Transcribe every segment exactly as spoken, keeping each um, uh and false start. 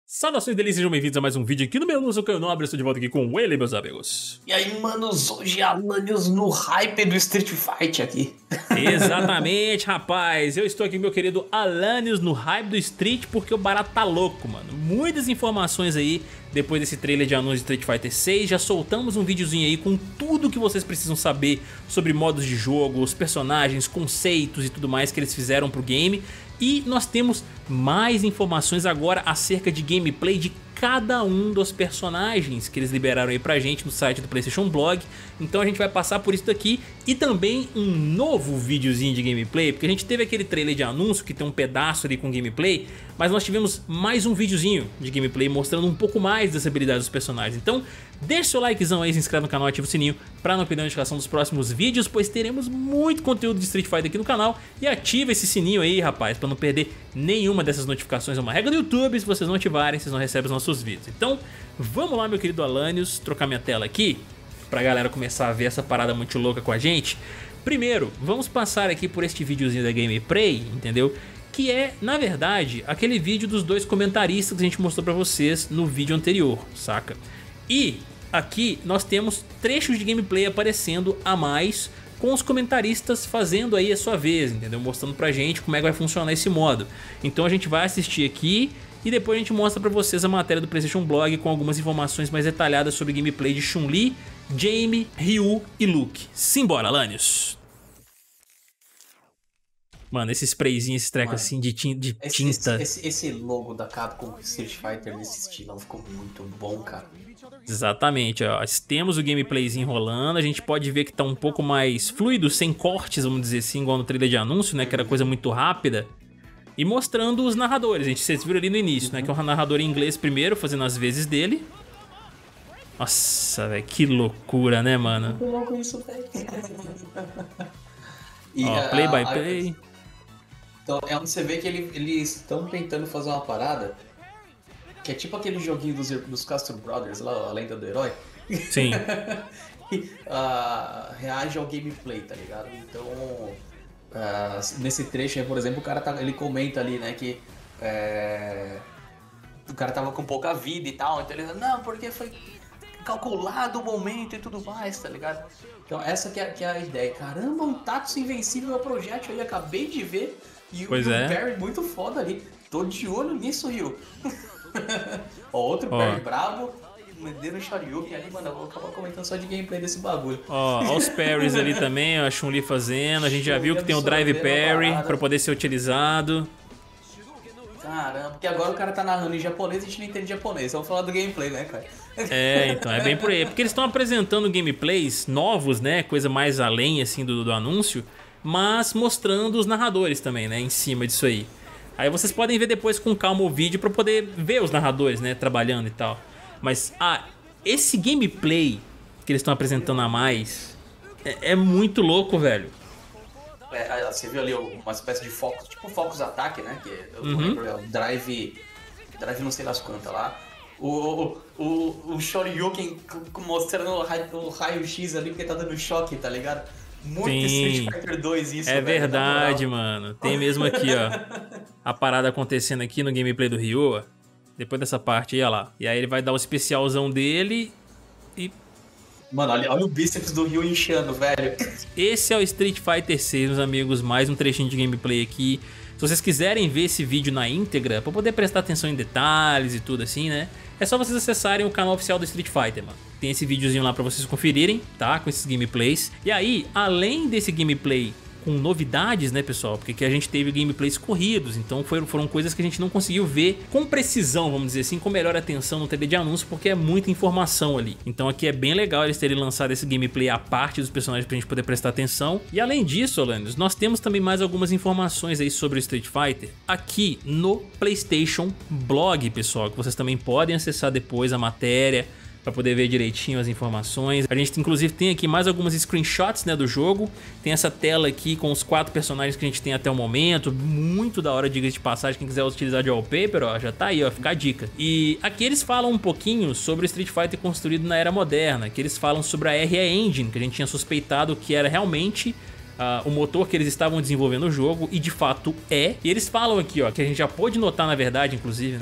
Saudações delícias, sejam bem-vindos a mais um vídeo aqui no meu Lúcio Caio Nobre. Estou de volta aqui com ele, meus amigos. E aí, manos, hoje Alanios no hype do Street Fight aqui. Exatamente, rapaz. Eu estou aqui com meu querido Alanios no hype do Street porque o barato tá louco, mano. Muitas informações aí depois desse trailer de anúncio de Street Fighter seis. Já soltamos um videozinho aí com tudo que vocês precisam saber sobre modos de jogo, os personagens, conceitos e tudo mais que eles fizeram pro game. E nós temos mais informações agora acerca de gameplay de cada um dos personagens que eles liberaram aí pra gente no site do PlayStation Blog. Então a gente vai passar por isso daqui e também um novo videozinho de gameplay, porque a gente teve aquele trailer de anúncio que tem um pedaço ali com gameplay, mas nós tivemos mais um videozinho de gameplay mostrando um pouco mais das habilidades dos personagens. Então deixa seu likezão aí, se inscreve no canal, ativa o sininho pra não perder a notificação dos próximos vídeos, pois teremos muito conteúdo de Street Fighter aqui no canal. E ativa esse sininho aí, rapaz, pra não perder nenhuma dessas notificações. É uma regra do YouTube, se vocês não ativarem, vocês não recebem os nossos vídeos. Então vamos lá, meu querido Alanios, trocar minha tela aqui pra galera começar a ver essa parada muito louca com a gente. Primeiro, vamos passar aqui por este videozinho da gameplay, entendeu? Que é, na verdade, aquele vídeo dos dois comentaristas que a gente mostrou pra vocês no vídeo anterior, saca? E aqui nós temos trechos de gameplay aparecendo a mais, com os comentaristas fazendo aí a sua vez, entendeu? Mostrando pra gente como é que vai funcionar esse modo. Então a gente vai assistir aqui e depois a gente mostra pra vocês a matéria do PlayStation Blog com algumas informações mais detalhadas sobre gameplay de Chun-Li, Jamie, Ryu e Luke. Simbora, Alanios! Mano, esse sprayzinho, esse treco Mano, assim de, tin de esse, tinta. Esse, esse, esse logo da Capcom com Street Fighter nesse estilo ficou muito bom, cara. Exatamente, ó. Temos o gameplayzinho rolando, a gente pode ver que tá um pouco mais fluido, sem cortes, vamos dizer assim, igual no trailer de anúncio, né, que era coisa muito rápida. E mostrando os narradores, a gente, vocês viram ali no início, né, que é um narrador em inglês primeiro, fazendo as vezes dele. Nossa, velho, que loucura, né, mano? Que louco isso, velho. Ó, play by play. Então é onde você vê que ele, eles estão tentando fazer uma parada que é tipo aquele joguinho dos, dos Castro Brothers, lá, a lenda do herói. Sim. e, uh, reage ao gameplay, tá ligado? Então, uh, nesse trecho aí, por exemplo, o cara tá, ele comenta ali, né, que é, o cara tava com pouca vida e tal, então ele diz, não, porque foi calculado o momento e tudo mais, tá ligado? Então essa que é, que é a ideia. Caramba, um Tatsu invencível é o projétil aí, acabei de ver. E pois o é. Perry muito foda ali. Tô de olho nisso, Ryu. Ó, outro Perry brabo, mandando o Shoryuken ali, mano. Eu vou acabar comentando só de gameplay desse bagulho. Ó, ó os parries ali também, ó, a Chun-Li fazendo. A gente já viu que tem o Drive Parry pra poder ser utilizado. Caramba, porque agora o cara tá narrando em japonês e a gente não entende japonês. Vamos falar do gameplay, né, cara? É, então, é bem por aí. Porque eles estão apresentando gameplays novos, né? Coisa mais além, assim, do, do anúncio. Mas mostrando os narradores também, né? Em cima disso aí. Aí vocês podem ver depois com calma o vídeo pra poder ver os narradores, né? Trabalhando e tal. Mas, ah, esse gameplay que eles estão apresentando a mais é, é muito louco, velho. É, você viu ali uma espécie de foco, tipo Focus Attack, né? Que eu uhum. não lembro, é o Drive. Drive não sei das quantas lá. O, o, o, o Shoryuken mostrando o raio, o raio X ali porque tá dando choque, tá ligado? Muito Sim. Street Fighter dois isso, é velho, verdade, mano. Tem mesmo aqui, ó. A parada acontecendo aqui no gameplay do Ryu, ó. Depois dessa parte aí, ó lá. E aí ele vai dar o especialzão dele e... Mano, olha, olha o bíceps do Ryu inchando, velho. Esse é o Street Fighter seis, meus amigos. Mais um trechinho de gameplay aqui. Se vocês quiserem ver esse vídeo na íntegra, pra poder prestar atenção em detalhes e tudo assim, né? É só vocês acessarem o canal oficial do Street Fighter, mano. Tem esse videozinho lá pra vocês conferirem, tá? Com esses gameplays. E aí, além desse gameplay com novidades, né, pessoal? Porque aqui a gente teve gameplays corridos, então foram, foram coisas que a gente não conseguiu ver com precisão, vamos dizer assim, com melhor atenção no trailer de anúncio, porque é muita informação ali. Então aqui é bem legal eles terem lançado esse gameplay à parte dos personagens pra gente poder prestar atenção. E além disso, Alanios, nós temos também mais algumas informações aí sobre o Street Fighter aqui no PlayStation Blog, pessoal, que vocês também podem acessar depois a matéria para poder ver direitinho as informações. A gente inclusive tem aqui mais algumas screenshots, né, do jogo. Tem essa tela aqui com os quatro personagens que a gente tem até o momento. Muito da hora, diga de passagem. Quem quiser utilizar de wallpaper, ó, já tá aí, ó, fica a dica. E aqui eles falam um pouquinho sobre o Street Fighter construído na era moderna, que eles falam sobre a R E Engine, que a gente tinha suspeitado que era realmente Uh, o motor que eles estavam desenvolvendo o jogo, e de fato é. E eles falam aqui, ó, que a gente já pôde notar, na verdade, inclusive, né,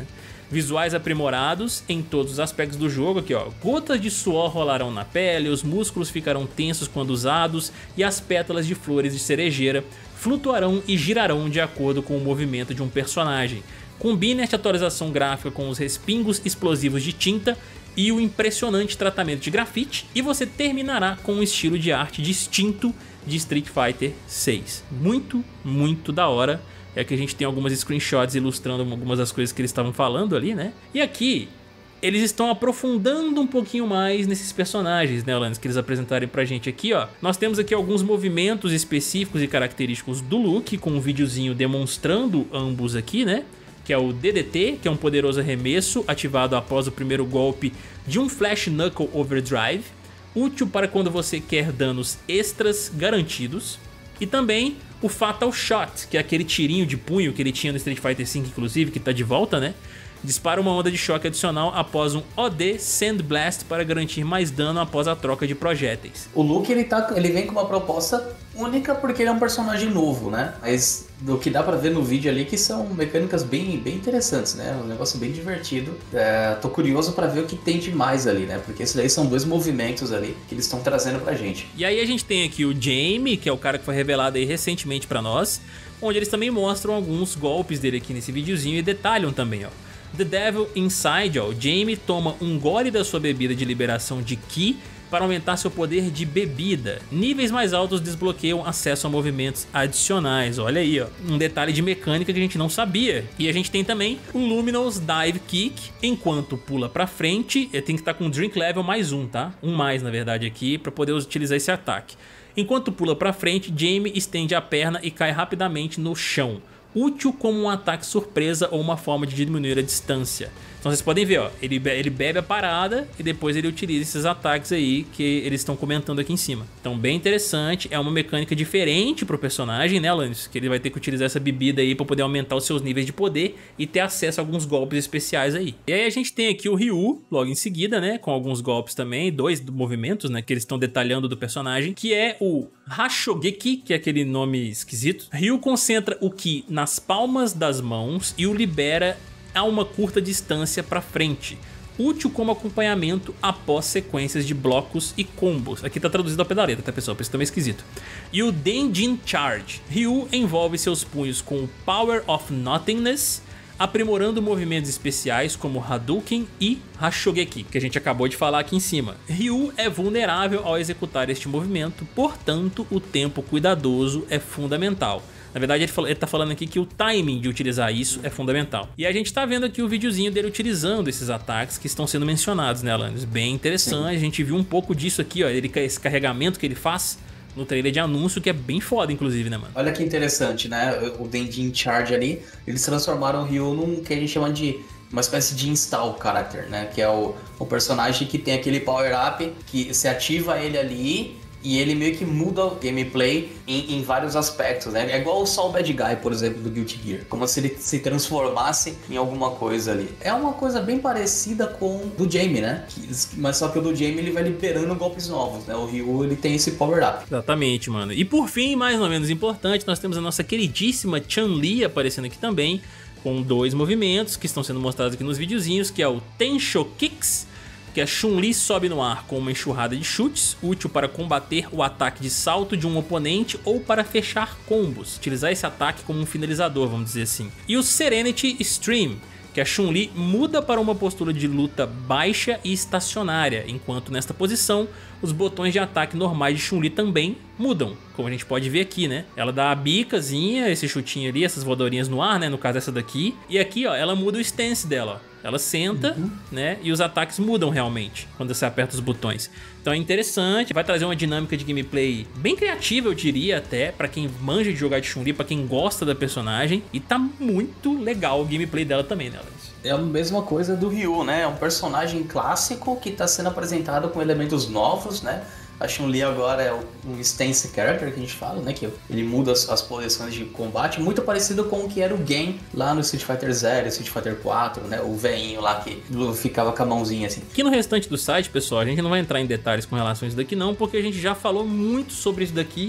Visuais aprimorados em todos os aspectos do jogo, aqui ó, gotas de suor rolarão na pele, os músculos ficarão tensos quando usados e as pétalas de flores de cerejeira flutuarão e girarão de acordo com o movimento de um personagem. Combine esta atualização gráfica com os respingos explosivos de tinta e o impressionante tratamento de grafite e você terminará com um estilo de arte distinto de Street Fighter seis. Muito, muito da hora. É que a gente tem algumas screenshots ilustrando algumas das coisas que eles estavam falando ali, né? E aqui eles estão aprofundando um pouquinho mais nesses personagens, né, Alanis, que eles apresentarem pra gente aqui, ó. Nós temos aqui alguns movimentos específicos e característicos do Luke, com um videozinho demonstrando ambos aqui, né? Que é o D D T, que é um poderoso arremesso ativado após o primeiro golpe de um Flash Knuckle Overdrive, útil para quando você quer danos extras garantidos. E também o Fatal Shot, que é aquele tirinho de punho que ele tinha no Street Fighter cinco, inclusive, que tá de volta, né? Dispara uma onda de choque adicional após um O D Sand Blast para garantir mais dano após a troca de projéteis. O Luke, ele, tá, ele vem com uma proposta única porque ele é um personagem novo, né? Mas o que dá pra ver no vídeo ali que são mecânicas bem, bem interessantes, né? Um negócio bem divertido. É, tô curioso pra ver o que tem de mais ali, né? Porque esses daí são dois movimentos ali que eles estão trazendo pra gente. E aí a gente tem aqui o Jamie, que é o cara que foi revelado aí recentemente pra nós, onde eles também mostram alguns golpes dele aqui nesse videozinho e detalham também, ó. The Devil Inside, ó, o Jamie toma um gole da sua bebida de liberação de Ki para aumentar seu poder de bebida. Níveis mais altos desbloqueiam acesso a movimentos adicionais. Olha aí, ó, um detalhe de mecânica que a gente não sabia. E a gente tem também o Luminous Dive Kick. Enquanto pula pra frente, tem que estar com Drink Level mais um, tá? Um mais, na verdade, aqui, para poder utilizar esse ataque. Enquanto pula pra frente, Jamie estende a perna e cai rapidamente no chão. Útil como um ataque surpresa ou uma forma de diminuir a distância. Então vocês podem ver, ó, ele, be ele bebe a parada e depois ele utiliza esses ataques aí que eles estão comentando aqui em cima. Então bem interessante, é uma mecânica diferente pro personagem, né, Alanis? Que ele vai ter que utilizar essa bebida aí para poder aumentar os seus níveis de poder e ter acesso a alguns golpes especiais aí. E aí a gente tem aqui o Ryu, logo em seguida, né, com alguns golpes também, dois movimentos, né, que eles estão detalhando do personagem, que é o Hashogeki, que é aquele nome esquisito. Ryu concentra o Ki nas palmas das mãos e o libera a uma curta distância para frente, útil como acompanhamento após sequências de blocos e combos. Aqui tá traduzido ao pé da letra, tá, pessoal? Por isso tá meio esquisito. E o Denjin Charge. Ryu envolve seus punhos com o Power of Nothingness, aprimorando movimentos especiais como Hadouken e Hashogeki, que a gente acabou de falar aqui em cima. Ryu é vulnerável ao executar este movimento, portanto o tempo cuidadoso é fundamental. Na verdade ele, fala, ele tá falando aqui que o timing de utilizar isso é fundamental. E a gente tá vendo aqui o videozinho dele utilizando esses ataques que estão sendo mencionados, né, Alanis? Bem interessante. Sim. A gente viu um pouco disso aqui, ó, ele, esse carregamento que ele faz no trailer de anúncio, que é bem foda, inclusive, né, mano? Olha que interessante, né? O Denjin Charge ali, eles transformaram o Ryu num que a gente chama de uma espécie de install character, né? Que é o, o personagem que tem aquele power-up que se ativa ele ali e ele meio que muda o gameplay em, em vários aspectos, né? É igual o Saul Bad Guy, por exemplo, do Guilty Gear. Como se ele se transformasse em alguma coisa ali. É uma coisa bem parecida com o do Jamie, né? Mas só que o do Jamie ele vai liberando golpes novos, né? O Ryu ele tem esse power-up. Exatamente, mano. E por fim, mais ou menos importante, nós temos a nossa queridíssima Chun-Li aparecendo aqui também, com dois movimentos que estão sendo mostrados aqui nos videozinhos, que é o Tensho Kicks, que a Chun-Li sobe no ar com uma enxurrada de chutes, útil para combater o ataque de salto de um oponente ou para fechar combos, utilizar esse ataque como um finalizador, vamos dizer assim. E o Serenity Stream, que a Chun-Li muda para uma postura de luta baixa e estacionária, enquanto nesta posição os botões de ataque normais de Chun-Li também mudam, como a gente pode ver aqui, né? Ela dá a bicazinha, esse chutinho ali, essas voadorinhas no ar, né? No caso essa daqui. E aqui, ó, ela muda o stance dela, ó. Ela senta, uhum. né? E os ataques mudam realmente quando você aperta os botões. Então é interessante, vai trazer uma dinâmica de gameplay bem criativa, eu diria até, pra quem manja de jogar de Chun-Li, pra quem gosta da personagem. E tá muito legal o gameplay dela também, né, Alex? É a mesma coisa do Ryu, né? É um personagem clássico que tá sendo apresentado com elementos novos, né? A Chun-Li agora é um stance character que a gente fala, né? Que ele muda as, as posições de combate, muito parecido com o que era o Gen lá no Street Fighter zero, Street Fighter quatro, né? O velhinho lá que ficava com a mãozinha assim. Aqui no restante do site, pessoal, a gente não vai entrar em detalhes com relação a isso daqui não, porque a gente já falou muito sobre isso daqui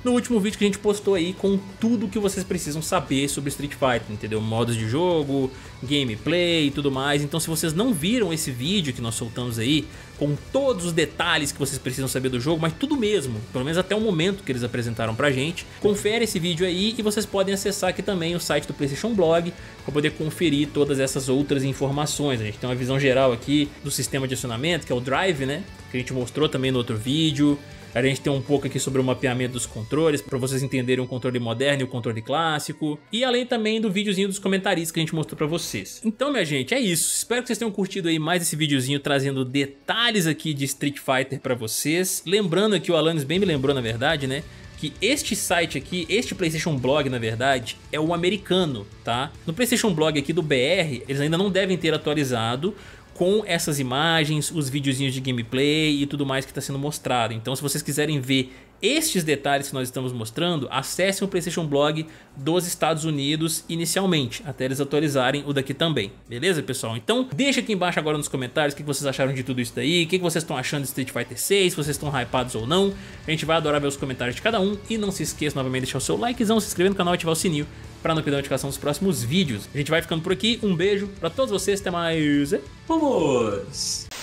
no último vídeo que a gente postou aí com tudo que vocês precisam saber sobre Street Fighter, entendeu? Modos de jogo, gameplay e tudo mais. Então se vocês não viram esse vídeo que nós soltamos aí, com todos os detalhes que vocês precisam saber do jogo, mas tudo mesmo, pelo menos até o momento que eles apresentaram pra gente, confere esse vídeo aí e vocês podem acessar aqui também o site do PlayStation Blog para poder conferir todas essas outras informações. A gente tem uma visão geral aqui do sistema de acionamento, que é o Drive, né? Que a gente mostrou também no outro vídeo. A gente tem um pouco aqui sobre o mapeamento dos controles, para vocês entenderem o controle moderno e o controle clássico. E além também do videozinho dos comentários que a gente mostrou para vocês. Então, minha gente, é isso. Espero que vocês tenham curtido aí mais esse videozinho trazendo detalhes aqui de Street Fighter para vocês. Lembrando aqui, o Alanis bem me lembrou, na verdade, né? Que este site aqui, este PlayStation Blog, na verdade, é o americano, tá? No PlayStation Blog aqui do B R, eles ainda não devem ter atualizado com essas imagens, os videozinhos de gameplay e tudo mais que está sendo mostrado. Então se vocês quiserem ver estes detalhes que nós estamos mostrando, acessem o PlayStation Blog dos Estados Unidos inicialmente, até eles atualizarem o daqui também. Beleza, pessoal? Então deixa aqui embaixo agora nos comentários o que vocês acharam de tudo isso daí, o que vocês estão achando de Street Fighter seis, se vocês estão hypados ou não. A gente vai adorar ver os comentários de cada um. E não se esqueça novamente de deixar o seu likezão, se inscrever no canal e ativar o sininho para não perder a notificação dos próximos vídeos. A gente vai ficando por aqui, um beijo pra todos vocês, até mais. Vamos!